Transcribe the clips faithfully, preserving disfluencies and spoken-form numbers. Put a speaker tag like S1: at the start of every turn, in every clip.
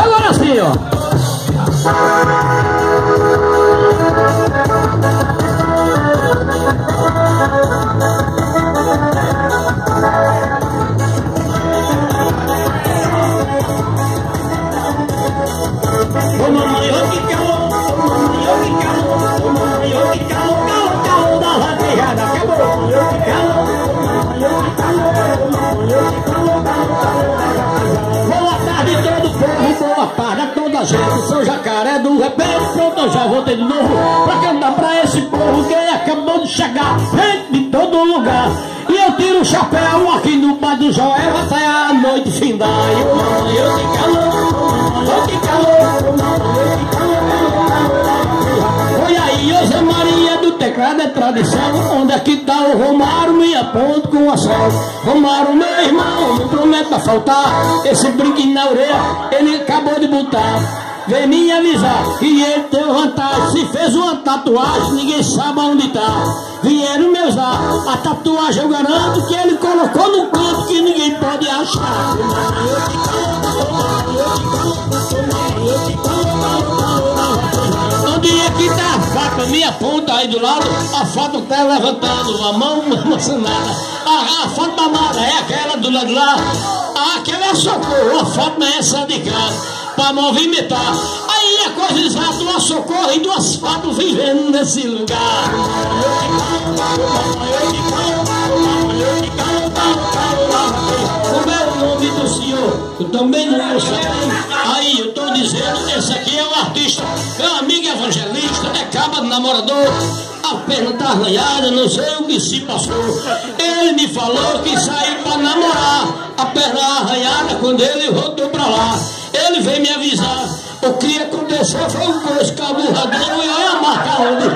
S1: Agora sim, ó. Ô mamãe, ô que calor, ô mamãe, ô que calor, ô mamãe, ô que calor, calor, calor da vaquejada, acabou. Ô que calor, ô mamãe, ô que calor, ô mamãe, ô que calor, calor, calor. Boa tarde todo povo, boa tarde a toda a gente. Sou Jacaré do Repente, pronto, eu já voltei de novo pra cantar pra esse povo que acabou de chegar, gente de todo lugar. E eu tiro o chapéu aqui no bar do Joel até a noite findar. E ô mamãe, ô que calor, ô mamãe, ô que calor, ô mamãe, ô que calor. Oi aí, ô Zé Maria do teclado é tradição. Onde é que tá o Romário? Me aponto com a sol. Romário, meu irmão, não promete pra faltar. Esse brinquinho na orelha, ele acabou de botar. Vem me avisar que ele tem vantagem. Se fez uma tatuagem, ninguém sabe onde tá. Vieram me usar a tatuagem, eu garanto que ele colocou no canto que ninguém pode achar. Onde é que tá a faca? Minha ponta aí do lado. A foto tá levantando a mão emocionada. A, a foto da Mara é aquela do lado de lá. Aquela é socorro, a foto não é essa de casa. Pra movimentar, aí a coisa exata, uma socorro e duas fatos vivendo nesse lugar. Como é o nome do senhor? Eu também não vou saber. Aí eu tô dizendo, esse aqui é o artista, meu amigo evangelista, é caba de namorador. A perna tá arranhada, não sei o que se passou. Ele me falou que saiu pra namorar. A perna arranhada quando ele voltou pra lá. Ele veio me avisar. O que aconteceu foi um coice caburradeiro e olha a marca onde.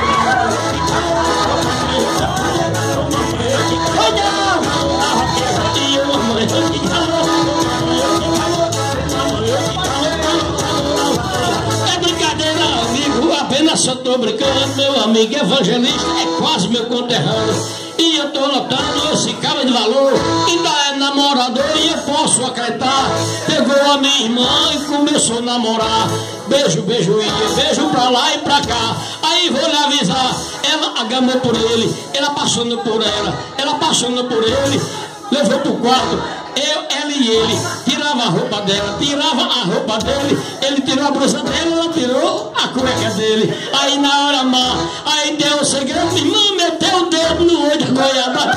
S1: É brincadeira, amigo, apenas só tô brincando. Meu amigo evangelista é quase meu conterrâneo. E eu tô notando esse cara de valor, ainda é namorador e eu posso acreditar. Pegou a minha irmã e começou a namorar. Beijo, beijo, ia, beijo pra lá e pra cá. Aí vou lhe avisar, ela agamou por ele, ela apaixonou por ela, ela apaixonou por ele, levou pro quarto. Eu, ela e ele, tirava a roupa dela, tirava a roupa dele, ele tirou a blusa dela, ela tirou a cueca dele. Aí na hora má, aí deu o segredo, minha irmã meteu o dedo no olho da goiaba.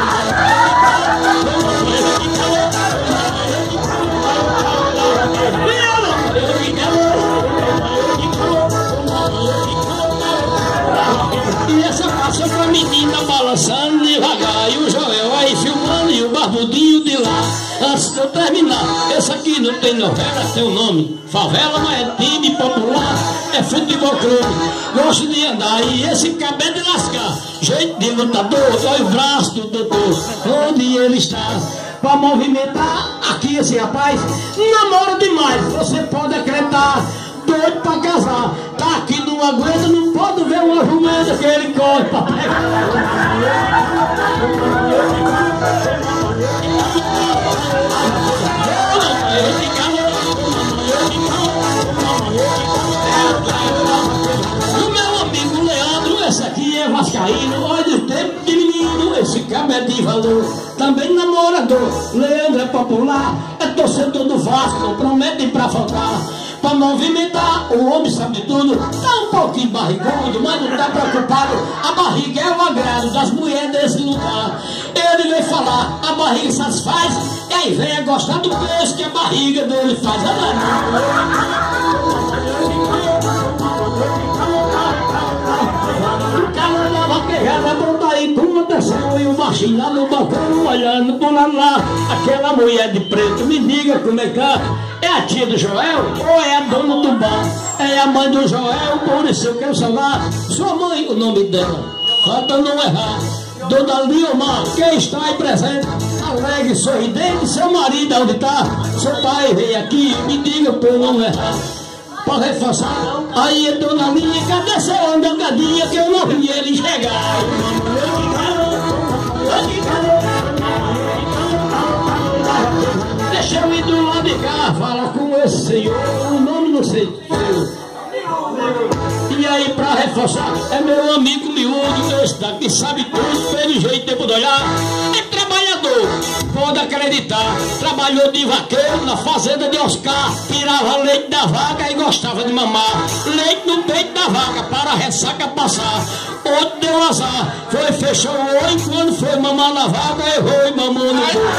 S1: E essa passou com a menina balançando devagar, e o Joel aí filmando e o barbudinho de lá. Antes de eu terminar, esse aqui não tem novela, tem um nome. Favela não é time popular, é futebol clube. Gosto de andar e esse cabelo de lascar. Jeito de lutador, olha o braço do doutor. Onde ele está? Pra movimentar aqui esse rapaz namora demais, você pode acreditar. Doido pra casar, tá aqui não aguenta, não pode ver uma jumenta que ele corre pra pegar. O meu amigo Leandro, esse aqui é vascaíno, olha o tempo de menino, esse cabo é de valor, também namorador. Leandro é popular, é torcedor do Vasco, não promete pra faltar. Pra movimentar, o homem sabe de tudo. Tá um pouquinho barrigudo, mas não tá preocupado. A barriga é o agrado das mulheres desse lugar. Ele veio falar, a barriga satisfaz. E aí vem a gostar do preço que a barriga dele faz. O cara da vaquejada pronto aí com atenção. E o baixinho lá no balcão olhando por lá lá. Aquela mulher de preto, me diga como é que é. É a tia do Joel ou é a dona do bar? É a mãe do Joel, por isso eu quero saber. Sua mãe, o nome dela, falta não errar. Dona Liomar, quem está aí presente, alegre, sorridente. Seu marido, onde está? Seu pai veio aqui, me diga por não errar. Pode reforçar. Aí, dona Linha, cadê seu andangadinha que eu não vi ele chegar? Deixa eu ir do lado de cá, fala com esse senhor, o nome não sei. E aí, pra reforçar, é meu amigo miúdo, esse daqui sabe tudo, pelo jeito, tempo de olhar. É trabalhador, pode acreditar. Trabalhou de vaqueiro na fazenda de Oscar, tirava leite da vaca e gostava de mamar. Leite no peito da vaca, para a ressaca passar. Outro deu azar, foi fechar o olho, quando foi mamar na vaca, errou e mamou no bolso.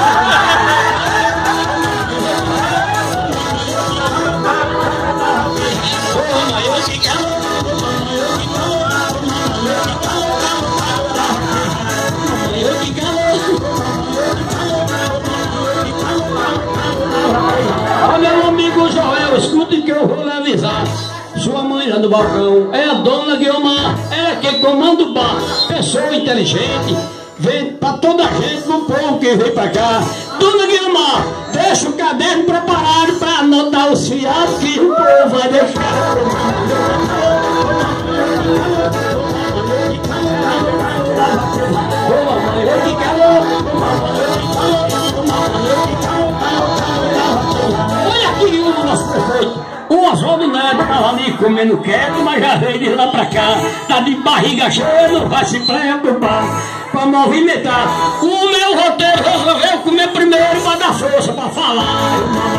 S1: Olha, meu amigo Joel, escute que eu vou lhe avisar. Sua mãe lá no balcão é a dona Guilmar, ela que comanda o bar, pessoa inteligente, vem pra toda a gente, no povo que vem pra cá. Dona Guilmar, deixa o caderno preparado pra anotar os fiados que o povo vai deixar. Ô mamãe, eu que calor. Olha aqui o nosso prefeito. O Oswaldo Neto estava ali comendo quieto, mas já veio de lá pra cá. Tá de barriga cheia, não vai se preocupar pra movimentar. O meu roteiro resolveu comer primeiro pra dar força pra falar.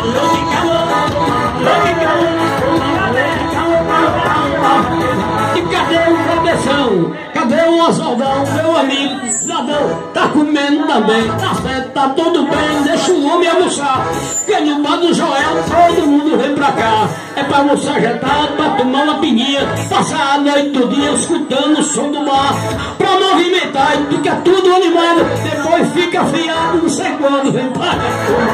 S1: E cadê o cabeção? Cadê o Oswaldão, meu amigo cidadão? Tá comendo também, tá certo, tá tudo bem, deixa o homem almoçar. Porque no bar do Joel todo mundo vem pra cá. É pra almoçar agitado, pra tomar uma pininha, passar a noite todo dia escutando o som do bar, pra movimentar e fica tudo animado. Depois fica afiado, não sei quando vem pra cá.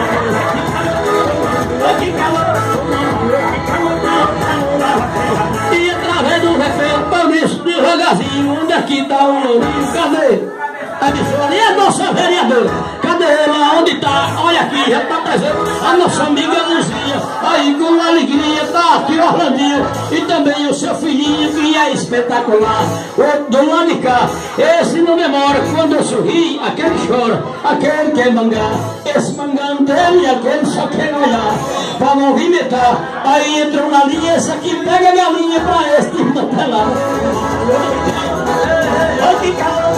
S1: E através do refém, por isso devagarzinho, onde aqui tá o lourinho, cadê? A emissora e a nossa vereadora, cadê ela? Onde tá? Olha aqui, já tá presente a nossa amiga Luzia, aí com alegria tá aqui Orlandinho, e também o seu filhinho que é espetacular, o do lado de cá. Esse não demora, quando eu sorri, aquele chora, aquele quer mangar, esse mangando dele, aquele só quer olhar, pra movimentar. Aí entrou na linha, esse aqui pega a galinha pra esse desmantelar. Olha que calor.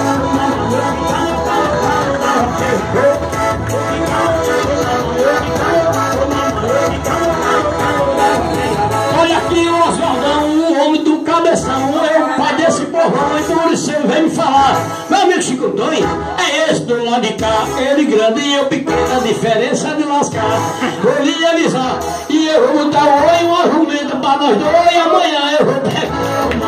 S1: Olha aqui o Oswaldão, o homem do cabeção, é o pai desse povão, e por isso ele vem me falar. Meu amigo Chico Tonho, é esse do lado de cá, ele grande e eu pequeno, a diferença de lascar. Vou lhe avisar, e eu vou botar o oi, um argumento pra nós dois, e amanhã eu vou pegar.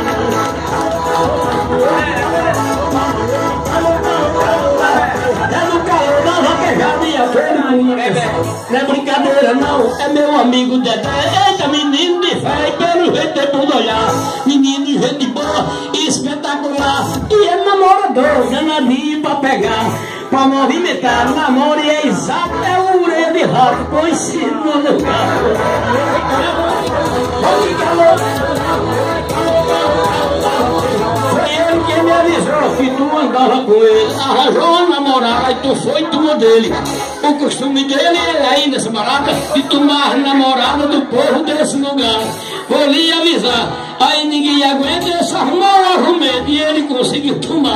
S1: É no calor da vaquejada e aquele menino. Não é brincadeira não, é meu amigo Dedé. Eita, menino de fé, e pelo jeito é tudo olhar. Menino de gente boa, espetacular. E é namorador, danadinho pra pegar, pra movimentar. O namoro é exato, é o ureia de rato, põe cima no carro. Olha que calor. Foi ele que me avisou que tu andava com ele, arranjou uma namorada e tu foi e tomou dele. O costume dele é aí nessa barata de tomar namorada do povo desse lugar. Vou lhe avisar, aí ninguém aguenta, ele só arrumou um argumento e ele conseguiu tomar.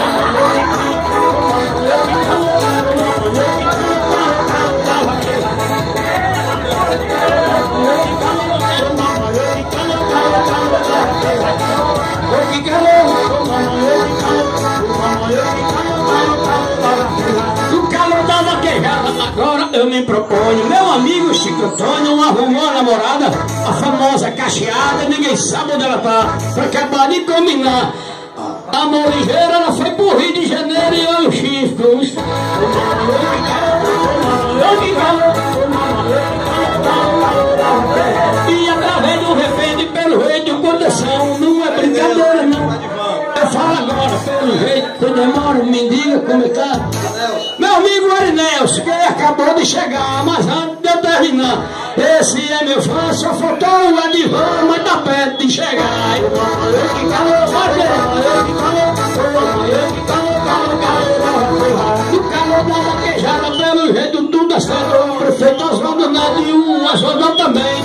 S1: O calor da vaquejada, agora eu me proponho. Meu amigo Chico Tonho arrumou a namorada, a famosa cacheada, ninguém sabe onde ela tá, pra acabar de combinar. A morigeira, ela foi pro Rio de Janeiro e eu o Chico. E através do refém, pelo jeito de condição, não é brincadeira não. Eu falo agora, pelo jeito, que demora, me diga como é que tá. Meu amigo Arinelso, que acabou de chegar, mas antes de eu terminar, esse é meu fã, só faltou o Edivan, mas tá perto de chegar. No calor da vaquejada, pelo jeito tudo é certo, o prefeito Oswaldo Neto e o Oswaldão também.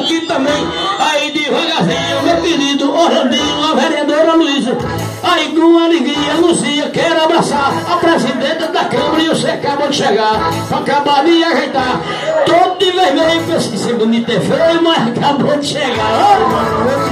S1: aqui também. Aí devagarzinho, meu querido Orlandinho, a vereadora Luísa. Aí com alegria, Luzia quer abraçar a presidenta da Câmara e você acabou de chegar. Acabar de ajeitar. Todo de vermelho, que assim, ser bonito é feio, mas acabou de chegar. Oh,